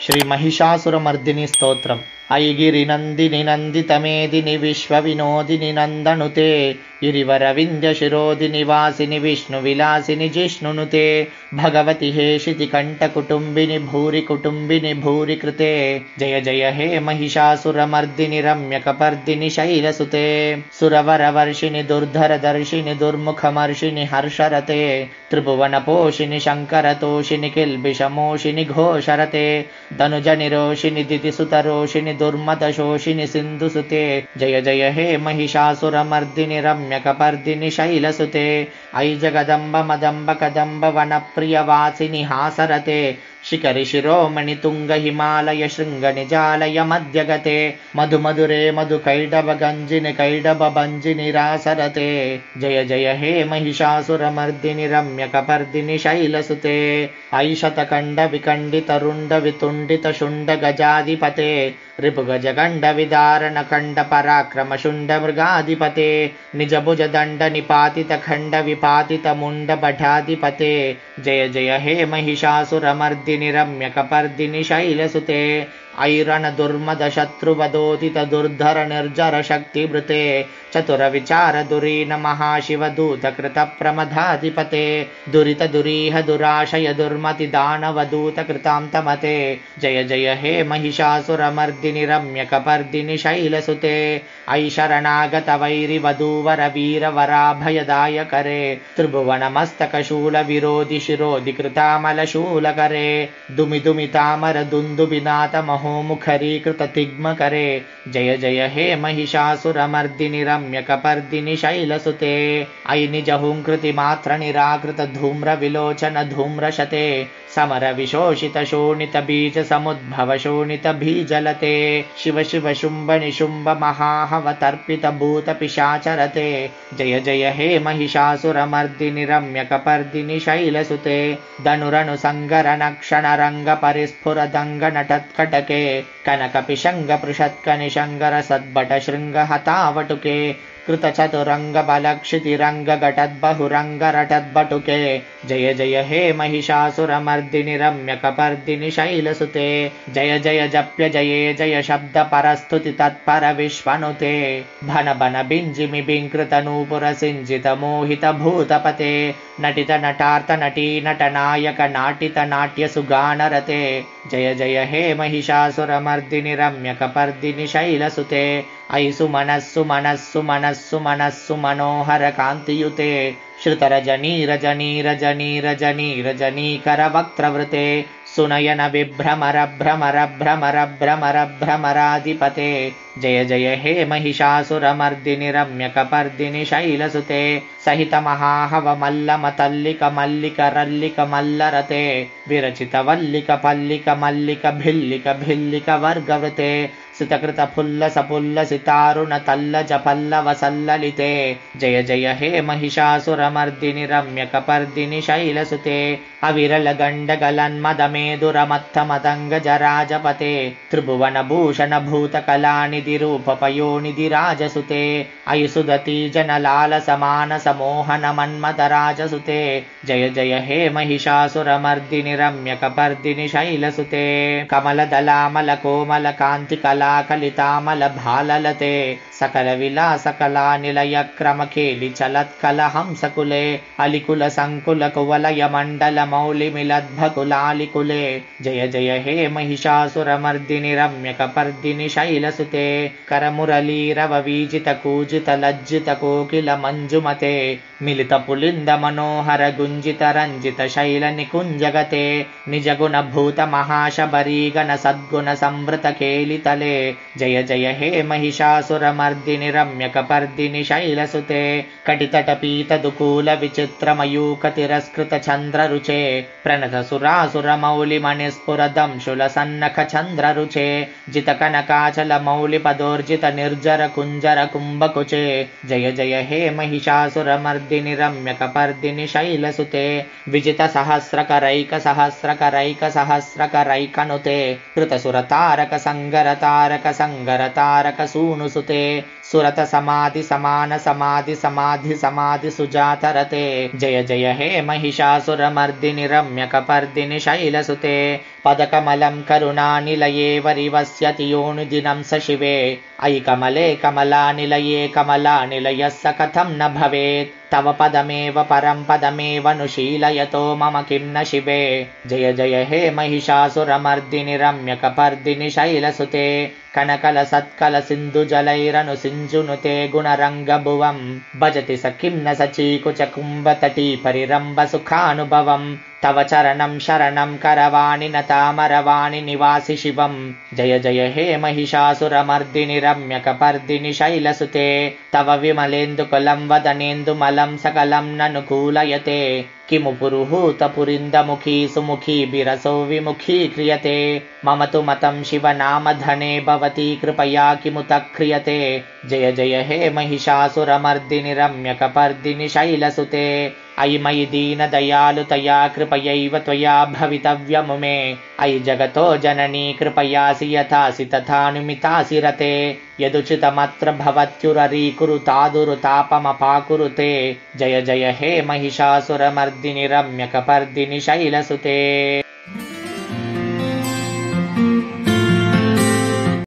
श्री महिषासुरमर्दिनि स्तोत्रम्। ऐगिरिनन्दिनि नन्दितमेदिनि विश्वविनोदिनि नन्दनुते गिरिवरविन्द्य शिरोदिनि वासिनि विष्णुविलासिनि जिष्णुनुते भगवति हेशिति कण्ठकुटुम्बिनि भूरि कुटुम्बिनि भूरि कृते जय जय हे महिषासुरमर्दिनि रम्यकपर्दिनि शैलसुते सुरवरवर्षिणि दुर्धरदर्शिनि दुर्मुखमर्षिणि हर्षरते त्रिभुवनपोषिनि शङ्करतोषिनि किल्बिषमोषिनि घोषरते धनुजनिरोषिनि दितिसुतरोषिनि दुर्मदशोषिनि सिन्धुसुते जय जय हे महिषासुरमर्दिनि रम्यकपर्दिनि शैलसुते ऐ जगदम्ब मदम्ब कदम्ब वनप्रियवासिनि हासरते शिखरि शिरोमणि तुंग हिमालय शृंग निजालय मध्यगते मधुमधुरे मधुकैडब गंजिनि कैडब भंजिनि रासरते जय जय हे महिषासुरमर्दिनि रम्यकपर्दिनि शैलसुते ऐ शतकण्ड विकण्डित रुण्ड वितुण्डित शुण्ड गजाधिपते रिपुगज गण्ड विदारण खण्ड पराक्रम शुण्ड मृगाधिपते निजभुज दण्ड निपातित खण्ड विपातित मुण्ड बठाधिपते जय जय हे महिषासुरमर्दिनि रम्यकपर्दिनि शैलसुते ऐरण दुर्मद शत्रुवदोदित दुर्धर निर्जर शक्तिवृते चतुर विचार दुरीन महाशिव दूत कृत प्रमदाधिपते दुरित दुरीह दुराशय दुर्मति दानव दूत कृतान्तमते जय जय हे महिषासुरमर्दिनि रम्यकपर्दिनि शैलसुते ऐ शरणागत वैरि वधूवर वीर वराभयदाय करे त्रिभुवन मस्तक शूल विरोधि शिरोधि कृतामल शूल करे दुमि दुमि तामर दुन्दुबिनाथ महो मुखरीकृत तिग्म करे जय जय हे महिषासुरमर्दिनि रम्यकपर्दिनि शैलसुते ऐ निजहुंकृति मात्र निराकृत धूम्र विलोचन धूम्रशते समर विशोषित शोणित बीज समुद्भव शोणित बीजलते शिव शिव शुंभ निशुंभ महाहवतर्पित भूत पिशाचरते जय जय हे महिषासुरमर्दिनि रम्यकपर्दिनि शैलसुते धनुरनु संगर नक्षण रंग परिस्फुर दंग नटत्कटके कनक पिशंग पृषत्क निशंगर सद्भट शृंग हतावटुके कृत चतुरंग बलक्षिति रंग घटत बहुरंग रटत बटुके जय जय हे महिषासुरमर्दिनि रम्यकपर्दिनि शैलसुते जय जय जप्य जये जय शब्द परस्तुति तत्पर विश्वनुते भन भन बिंजिमि बिंकृत नूपुर सिंजित मोहित भूतपते नटित नटार्थ नटी नटनायक नाटित नाट्य सुगानरते जय जय हे महिषासुरमर्दिनि रम्यकपर्दिनि शैलसुते ऐ सुमनस्सु मनस्सु मनस्सु मनस्सु मनोहर कांतियुते श्रुतरजनी रजनी रजनी रजनी रजनीकर वक्त्रवृते सुनयन विभ्रमर भ्रमर भ्रमर भ्रमर भ्रमराधिपते जय जय हे महिषासुरमर्दिनि रम्यकपर्दिनि शैलसुते सहित महाहव मल्ल मतल्लिक मल्लिक रल्लिक मल्लरते विरचित वल्लिक पल्लिक मल्लिक भिल्लिक भिल्लिक वर्गवृते सितकृत फुल्ल सपुल्ल सितारुण तल्लज पल्लव सल्ललिते जय जय हे महिषासुरमर्दिनि रम्यकपर्दिनि शैलसुते अविरल गण्ड गलन्मदमेदुर मत्थ मदंग जराजपते त्रिभुवन भूषण भूत कलानिधि रूप पयोनिधि राजसुते ऐ सुदति जन लाल समान समोहन मन्मद राजसुते जय जय हे महिषासुरमर्दिनि रम्यकपर्दिनि शैलसुते कमल दलामल कोमल कांति कला कलितामल भाललते सकल विलास कला निलय क्रम खेलि चलत्कल हंसकुले अलिकुल संकुल कुवलय मंडल मौलि मिलद्भकुलालिकुले जय जय हे महिषासुरमर्दिनि रम्यकपर्दिनि शैलसुते करमुरलीरव वीजित कूजित लज्जित कोकिल मंजुमते मिलित पुलिंद मनोहर गुंजित रंजित शैल निकुंजगते निज गुण भूत महाशबरीगण सद्गुण संवृत केलितले जय जय हे महिषासुरमर्दिनि रम्यकपर्दिनि शैलसुते कटितटपीत दुकूल विचित्र मयूख तिरस्कृत चंद्र रुचे प्रणत सुरासुर मौलि मणिस्फुर दंशुल सन्नख चंद्र रुचे जित कनकाचल मौलि पदोर्जित निर्जर कुंजर कुंभकुचे जय जय हे महिषासुरमर्दिनि रम्यकपर्दिनि शैलसुते विजित सहस्रकरैक सहस्रकरैक सहस्रकरैकनुते कृतसुर तारक संगर तारक संगर तारक सूनुसुते सुरत समाधि समान समाधि समाधि समाधि सुजातरते जय जय हे महिषासुरमर्दिनि रम्यकपर्दिनि शैलसुते पदकमलं करुणानिलये वरिवस्यति योनुदिनं स शिवे अयि कमले कमलानिलये कमलानिलयः स कथं न भवेत् तव पदमेव परं पदमेवनुशीलयतो मम किं न शिवे जय जय हे महिषासुरमर्दिनि रम्यकपर्दिनि शैलसुते कनकलसत्कलसिन्धुजलैरनुसिञ्चुनुते गुणरङ्गभुवं भजति स किं न सचीकुचकुम्भतटी परिरम्भसुखानुभवम् तव चरणं शरणं करवाणि न तामरवाणि निवासि शिवं जय जय हे महिषासुरमर्दिनि रम्यकपर्दिनि शैलसुते तव विमलेन्दुकुलं वदनेन्दुमलं सकलं ननुकूलयते किमु पुरुहूतपुरिन्दमुखी सुमुखी बिरसो विमुखी क्रियते मम तु मतं शिवनामधने भवती कृपया किमुत क्रियते जय जय हे महिषासुरमर्दिनि रम्यकपर्दिनि शैलसुते अयि मयि दीनदयालुतया कृपयैव त्वया भवितव्यमु मे अयि जगतो जननी कृपयासि यथासि तथानुमितासि रते यदुचितमत्र भवत्युररीकुरुतादुरुतापमपाकुरुते जय जय हे महिषासुरमर्दिनि रम्यकपर्दिनि शैलसुते